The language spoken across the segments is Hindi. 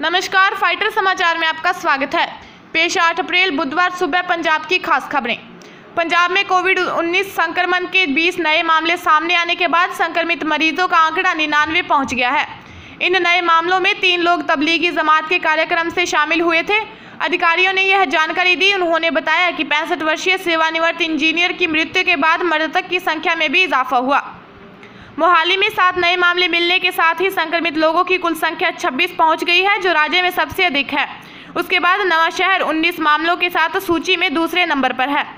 नमस्कार, फाइटर समाचार में आपका स्वागत है। पेश 8 अप्रैल बुधवार सुबह पंजाब की खास खबरें। पंजाब में कोविड-19 संक्रमण के 20 नए मामले सामने आने के बाद संक्रमित मरीजों का आंकड़ा 99 पहुंच गया है। इन नए मामलों में 3 लोग तबलीगी जमात के कार्यक्रम से शामिल हुए थे। अधिकारियों ने यह जानकारी दी। उन्होंने बताया कि 65 वर्षीय सेवानिवृत्त इंजीनियर की मृत्यु के बाद मृतक की संख्या में भी इजाफा हुआ। मोहाली में 7 नए मामले मिलने के साथ ही संक्रमित लोगों की कुल संख्या 26 पहुंच गई है, जो राज्य में सबसे अधिक है। उसके बाद नवांशहर 19 मामलों के साथ सूची में दूसरे नंबर पर है।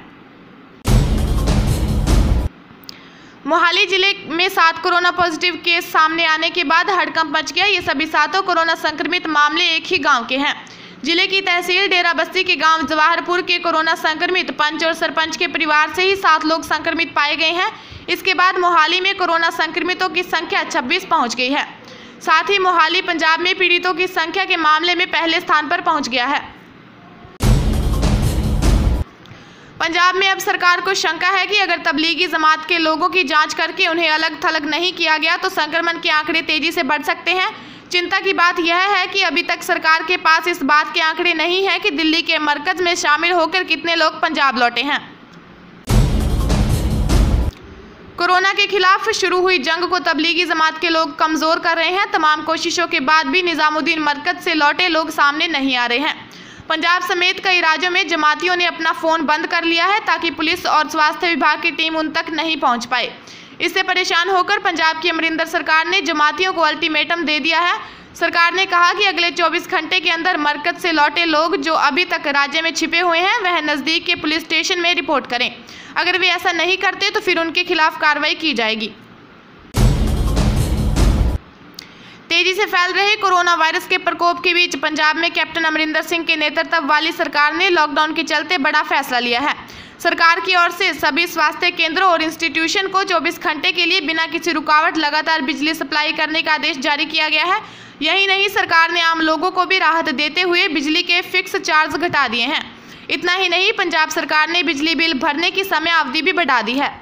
मोहाली जिले में 7 कोरोना पॉजिटिव केस सामने आने के बाद हड़कंप मच गया। ये सभी 7 कोरोना संक्रमित मामले एक ही गांव के हैं। जिले की तहसील डेरा बस्ती के गांव जवाहरपुर के कोरोना संक्रमित पंच और सरपंच के परिवार से ही 7 लोग संक्रमित पाए गए हैं। इसके बाद मोहाली में कोरोना संक्रमितों की संख्या 26 पहुंच गई है। साथ ही मोहाली पंजाब में पीड़ितों की संख्या के मामले में पहले स्थान पर पहुंच गया है। पंजाब में अब सरकार को शंका है कि अगर तबलीगी जमात के लोगों की जांच करके उन्हें अलग थलग नहीं किया गया तो संक्रमण के आंकड़े तेजी से बढ़ सकते हैं। चिंता की बात यह है कि अभी तक सरकार के पास इस बात के आंकड़े नहीं है कि दिल्ली के मरकज में शामिल होकर कितने लोग पंजाब लौटे हैं। कोरोना के खिलाफ शुरू हुई जंग को तबलीगी जमात के लोग कमजोर कर रहे हैं। तमाम कोशिशों के बाद भी निजामुद्दीन मरकज से लौटे लोग सामने नहीं आ रहे हैं। पंजाब समेत कई राज्यों में जमातियों ने अपना फोन बंद कर लिया है ताकि पुलिस और स्वास्थ्य विभाग की टीम उन तक नहीं पहुंच पाए। इससे परेशान होकर पंजाब की अमरिंदर सरकार ने जमातियों को अल्टीमेटम दे दिया है। सरकार ने कहा कि अगले 24 घंटे के अंदर मरकज से लौटे लोग जो अभी तक राज्य में छिपे हुए हैं वह नज़दीक के पुलिस स्टेशन में रिपोर्ट करें। अगर वे ऐसा नहीं करते तो फिर उनके खिलाफ कार्रवाई की जाएगी। तेजी से फैल रहे कोरोना वायरस के प्रकोप के बीच पंजाब में कैप्टन अमरिंदर सिंह के नेतृत्व वाली सरकार ने लॉकडाउन के चलते बड़ा फैसला लिया है। सरकार की ओर से सभी स्वास्थ्य केंद्रों और इंस्टीट्यूशन को 24 घंटे के लिए बिना किसी रुकावट लगातार बिजली सप्लाई करने का आदेश जारी किया गया है। यही नहीं, सरकार ने आम लोगों को भी राहत देते हुए बिजली के फिक्स चार्ज घटा दिए हैं। इतना ही नहीं, पंजाब सरकार ने बिजली बिल भरने की समय अवधि भी बढ़ा दी है।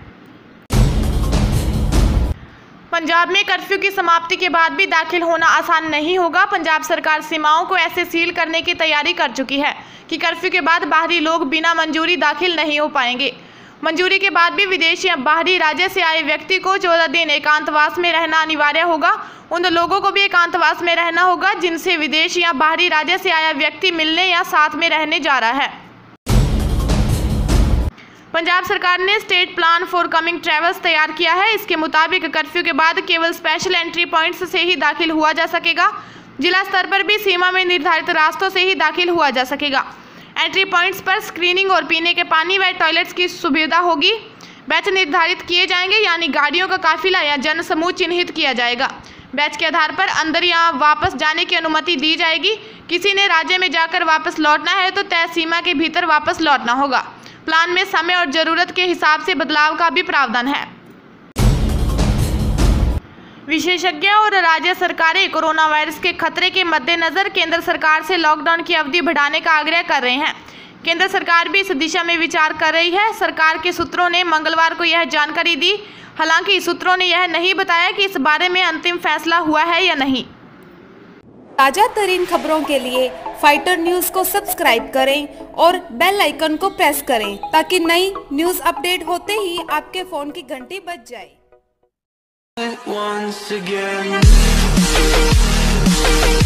पंजाब में कर्फ्यू की समाप्ति के बाद भी दाखिल होना आसान नहीं होगा। पंजाब सरकार सीमाओं को ऐसे सील करने की तैयारी कर चुकी है कि कर्फ्यू के बाद बाहरी लोग बिना मंजूरी दाखिल नहीं हो पाएंगे। मंजूरी के बाद भी विदेशी या बाहरी राज्य से आए व्यक्ति को 14 दिन एकांतवास में रहना अनिवार्य होगा। उन लोगों को भी एकांतवास में रहना होगा जिनसे विदेश या बाहरी राज्य से आया व्यक्ति मिलने या साथ में रहने जा रहा है। पंजाब सरकार ने state plan for coming travels तैयार किया है। इसके मुताबिक कर्फ्यू के बाद केवल स्पेशल एंट्री पॉइंट्स से ही दाखिल हुआ जा सकेगा। जिला स्तर पर भी सीमा में निर्धारित रास्तों से ही दाखिल हुआ जा सकेगा। एंट्री पॉइंट्स पर स्क्रीनिंग और पीने के पानी व टॉयलेट्स की सुविधा होगी। बैच निर्धारित किए जाएंगे, यानी गाड़ियों का काफिला या जन समूह चिन्हित किया जाएगा। बैच के आधार पर अंदर या वापस जाने की अनुमति दी जाएगी। किसी ने राज्य में जाकर वापस लौटना है तो तय सीमा के भीतर वापस लौटना होगा। प्लान में समय और जरूरत के हिसाब से बदलाव का भी प्रावधान है। विशेषज्ञ और राज्य सरकारें कोरोना वायरस के खतरे के मद्देनजर केंद्र सरकार से लॉकडाउन की अवधि बढ़ाने का आग्रह कर रहे हैं। केंद्र सरकार भी इस दिशा में विचार कर रही है। सरकार के सूत्रों ने मंगलवार को यह जानकारी दी। हालांकि सूत्रों ने यह नहीं बताया कि इस बारे में अंतिम फैसला हुआ है या नहीं। ताजा तरीन खबरों के लिए फाइटर न्यूज को सब्सक्राइब करें और बेल आइकन को प्रेस करें ताकि नई न्यूज अपडेट होते ही आपके फोन की घंटी बज जाए।